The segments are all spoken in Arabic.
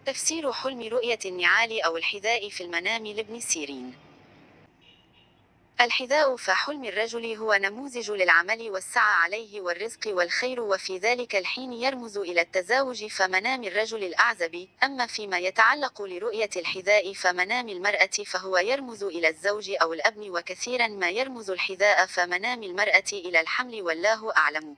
تفسير حلم رؤية النعال أو الحذاء في المنام لابن سيرين. الحذاء فحلم الرجل هو نموذج للعمل والسعي عليه والرزق والخير، وفي ذلك الحين يرمز إلى التزاوج فمنام الرجل الأعزب. أما فيما يتعلق لرؤية الحذاء فمنام المرأة فهو يرمز إلى الزوج أو الأبن، وكثيرا ما يرمز الحذاء فمنام المرأة إلى الحمل والله أعلم.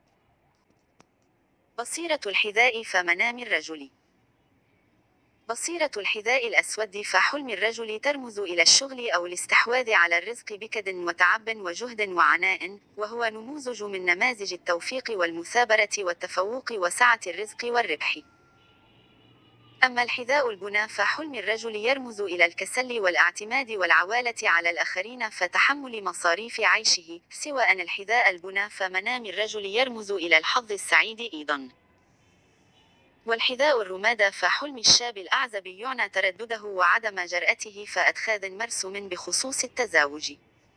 بصيرة الحذاء فمنام الرجل. بصيرة الحذاء الأسود فحلم الرجل ترمز إلى الشغل أو الاستحواذ على الرزق بكد وتعب وجهد وعناء، وهو نموذج من نماذج التوفيق والمثابرة والتفوق وسعة الرزق والربح. أما الحذاء البنى فحلم الرجل يرمز إلى الكسل والاعتماد والعوالة على الآخرين فتحمل مصاريف عيشه، سوى أن الحذاء البنى فمنام الرجل يرمز إلى الحظ السعيد أيضا. والحذاء الرماد فحلم الشاب الأعزب يعنى تردده وعدم جرأته فأدخاذ مرسوم بخصوص التزاوج.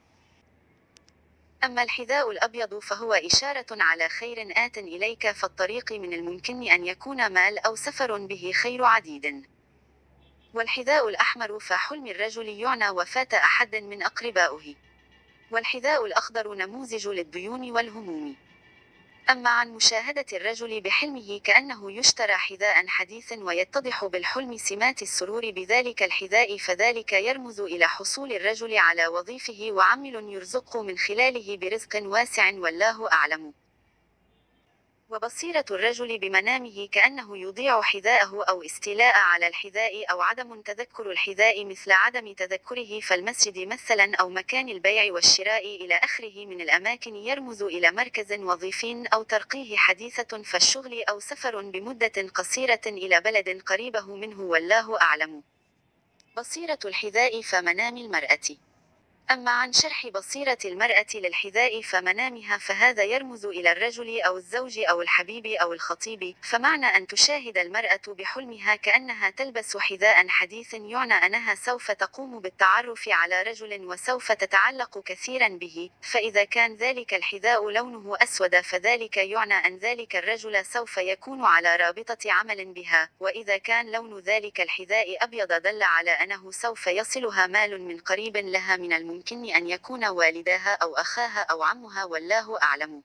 أما الحذاء الأبيض فهو إشارة على خير آت إليك، فالطريق من الممكن أن يكون مال أو سفر به خير عديد. والحذاء الأحمر فحلم الرجل يعنى وفاة أحد من أقربائه. والحذاء الأخضر نموذج للديون والهموم. أما عن مشاهدة الرجل بحلمه كأنه يشترى حذاء حديث ويتضح بالحلم سمات السرور بذلك الحذاء فذلك يرمز إلى حصول الرجل على وظيفه وعمل يرزق من خلاله برزق واسع والله أعلم. وبصيرة الرجل بمنامه كأنه يضيع حذاءه أو استيلاء على الحذاء أو عدم تذكر الحذاء مثل عدم تذكره فالمسجد مثلا أو مكان البيع والشراء إلى آخره من الأماكن يرمز إلى مركز وظيفي أو ترقيه حديثة فالشغل أو سفر بمدة قصيرة إلى بلد قريبه منه والله أعلم. بصيرة الحذاء فمنام المرأة. أما عن شرح بصيرة المرأة للحذاء فمنامها فهذا يرمز إلى الرجل أو الزوج أو الحبيب أو الخطيب، فمعنى أن تشاهد المرأة بحلمها كأنها تلبس حذاء حديث يعني أنها سوف تقوم بالتعرف على رجل وسوف تتعلق كثيرا به، فإذا كان ذلك الحذاء لونه أسود فذلك يعني أن ذلك الرجل سوف يكون على رابطة عمل بها، وإذا كان لون ذلك الحذاء أبيض دل على أنه سوف يصلها مال من قريب لها من الممكن أن يكون والداها أو أخاها أو عمها والله أعلم.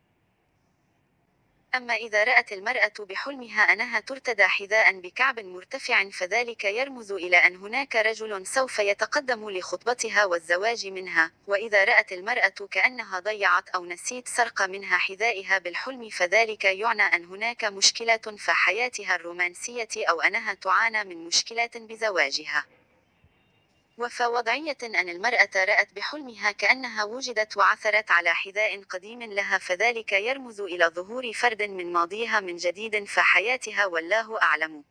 أما إذا رأت المرأة بحلمها أنها ترتدى حذاء بكعب مرتفع فذلك يرمز إلى أن هناك رجل سوف يتقدم لخطبتها والزواج منها، وإذا رأت المرأة كأنها ضيعت أو نسيت سرق منها حذائها بالحلم فذلك يعني أن هناك مشكلة في حياتها الرومانسية أو أنها تعاني من مشكلات بزواجها. وفوضعية أن المرأة رأت بحلمها كأنها وجدت وعثرت على حذاء قديم لها فذلك يرمز إلى ظهور فرد من ماضيها من جديد في حياتها والله أعلم.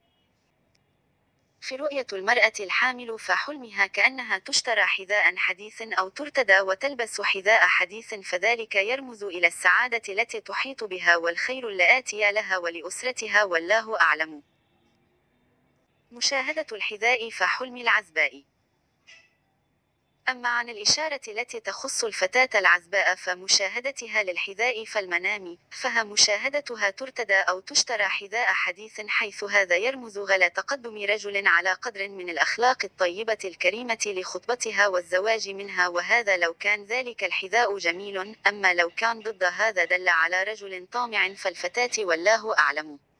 في رؤية المرأة الحامل فحلمها كأنها تشترى حذاء حديث أو ترتدى وتلبس حذاء حديث فذلك يرمز إلى السعادة التي تحيط بها والخير الآتي لها ولأسرتها والله أعلم. مشاهدة الحذاء فحلم العزباء. أما عن الإشارة التي تخص الفتاة العزباء فمشاهدتها للحذاء فالمنام، فها مشاهدتها ترتدى أو تشترى حذاء حديث حيث هذا يرمز غلا تقدم رجل على قدر من الأخلاق الطيبة الكريمة لخطبتها والزواج منها، وهذا لو كان ذلك الحذاء جميل، أما لو كان ضد هذا دل على رجل طامع فالفتاة والله أعلم.